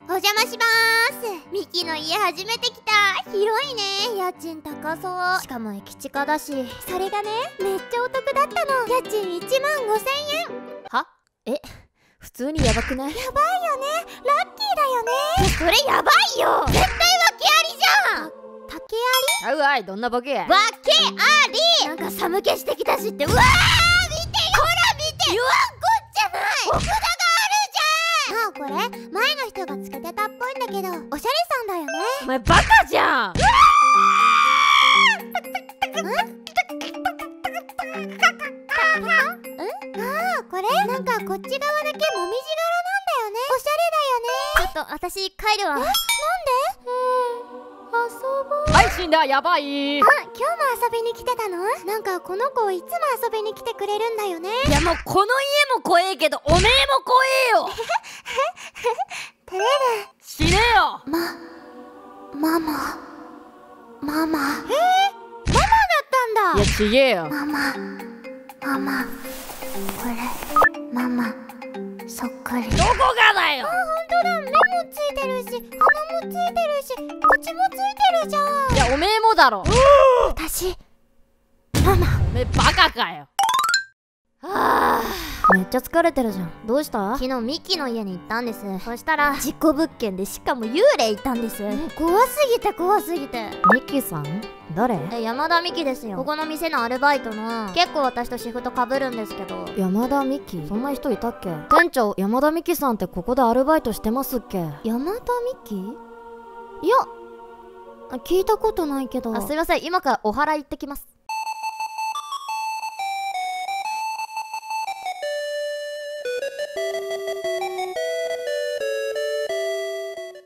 お邪魔しまーす。ミキの家初めて来た。広いね。家賃高そう。しかも駅近だし。それがね、めっちゃお得だったの。家賃1万5,000円。 は？普通にやばくない？ やばいよね。ラッキーだよね。それやばいよ。絶対訳ありじゃん。竹あり？ ちゃうわい、どんなボケや。 訳あり。なんか寒気してきたしって。うわー、見てよ。ほら見て。言わんこっちゃない。お札があるじゃん。あ、これ前の人がつけてたっぽいんだけど、おしゃれさんだよね。 お前バカじゃん。 これなんかこっち側だけもみじ柄なんだよね。おしゃれだよね。ちょっと私帰るわ。なんで？遊ぼう。 はい、死んだ。やばい。 今日も遊びに来てたの？なんかこの子いつも遊びに来てくれるんだよね。 いやもうこの家も怖えけどおめえも怖えよ。 照れる。 死ねよ。 ママだったんだ。 いやちげえよ。 ママこれママそっくり。 どこがだよ。 あ、ほんとだ。目もついてるし、鼻もついてるし、口もついてるじゃん。 いやおめえもだろ。 私ママ。 おめえバカかよ。 めっちゃ疲れてるじゃん。どうした？昨日ミキの家に行ったんです。そしたら事故物件で、しかも幽霊いたんです。怖すぎて。 ミキさん？誰？ 山田美希ですよ。ここの店のアルバイトの。結構私とシフト被るんですけど。 山田美希？そんな人いたっけ？店長、山田美希さんってここでアルバイトしてますっけ？ 山田美希？いや、聞いたことないけど。 すいません、今からお祓い行ってきます。